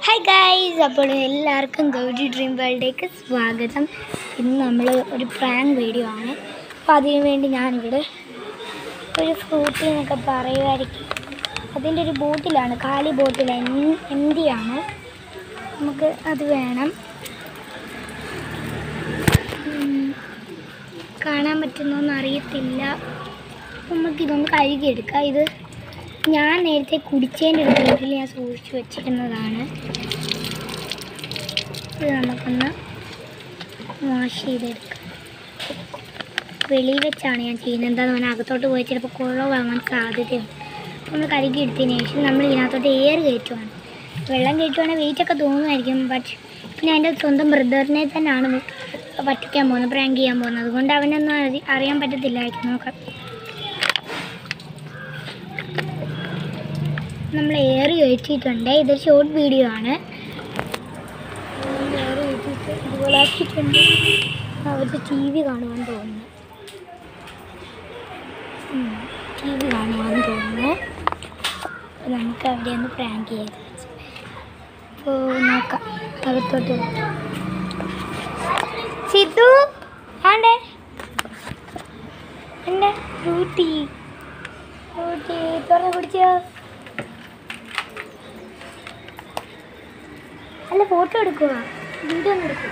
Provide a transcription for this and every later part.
Hi guys, അപ്പോൾ എല്ലാവർക്കും Gauri dream വേൾഡിലേക്ക് സ്വാഗതം. ഇന്ന് നമ്മൾ ഒരു പ്രാങ്ക് വീഡിയോ ആണ്. അപ്പോൾ അതിനു വേണ്ടി ഞാനിവിടെ ഒരു ഫ്രൂട്ടി എന്നൊക്കെ പറയുമായിരിക്കും. അതിൻ്റെ ഒരു ബോട്ടിലാണ്, കാലി ബോട്ടിൽ എന്തിയാണ്, നമുക്ക് അത് വേണം. കാണാൻ പറ്റുന്നോന്ന് അറിയത്തില്ല. നമുക്കിതൊന്ന് കഴുകിയെടുക്കാം. ഇത് ഞാൻ നേരത്തെ കുടിച്ചതിൻ്റെ ഒരു ബോട്ടിൽ ഞാൻ സൂക്ഷിച്ച് വെച്ചിരുന്നതാണ്. ഇത് നമുക്കൊന്ന് വാഷ് ചെയ്തെടുക്കാം. വെളിയിൽ വെച്ചാണ് ഞാൻ ചെയ്യുന്നത്. എന്താണെന്ന് പറഞ്ഞാൽ അകത്തോട്ട് പോയി ചിലപ്പോൾ കുളമാകാൻ സാധ്യതയുണ്ട്. ഒന്ന് കഴുകി എടുത്തതിന് ശേഷം നമ്മൾ ഇതിനകത്തോട്ട് എയർ കയറ്റുവാണ്. വെള്ളം കയറ്റുവാണെങ്കിൽ വെയിറ്റൊക്കെ തോന്നുമായിരിക്കും. ബട്ട് പിന്നെ എൻ്റെ സ്വന്തം ബ്രദറിനെ തന്നെയാണ് പറ്റിക്കാൻ പോകുന്നത്, പ്രാങ്ക് ചെയ്യാൻ പോകുന്നത്. അതുകൊണ്ട് അവനൊന്നും അറിയാൻ പറ്റത്തില്ലായിരിക്കും. നോക്കാം. നമ്മൾ എയർ കയറ്റിയിട്ടുണ്ട്. ഇതൊരു ഷോർട്ട് വീഡിയോ ആണ്. എയർ കയറ്റിയിട്ട് ഇതുപോലെ ആക്കിയിട്ടുണ്ട്. അവർക്ക് ടി വി കാണുവാൻ തോന്നുന്നു. നമുക്ക് അവിടെ ഒന്ന് പ്രാങ്ക് ചെയ്ത് അപ്പോൾ നോക്കാം. അകത്തോട്ട് സിദ്ധു ആണ്ടേ എൻ്റെ ഫ്രൂട്ടി തുറന്ന് കുടിച്ചോ? അല്ല, ഫോട്ടോ എടുക്കുക, വീഡിയോ ഒന്നും എടുക്കുക.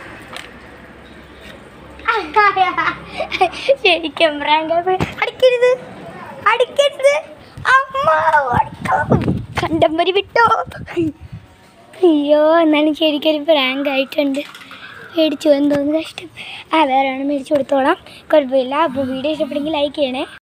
ശരിക്കും അടിക്കരുത്, അടിക്കരുത്. അമ്മ കണ്ടമ്പരി വിട്ടോ. അയ്യോ, എന്നാലും ശരിക്കൊരു പ്രാങ്ക് ആയിട്ടുണ്ട്. മേടിച്ചു എന്തോന്ന് കഷ്ടം. വേറെ മേടിച്ചു കൊടുത്തോളാം, കുഴപ്പമില്ല. അപ്പോൾ വീഡിയോ ഇഷ്ടപ്പെടുമെങ്കിൽ ലൈക്ക് ചെയ്യണേ.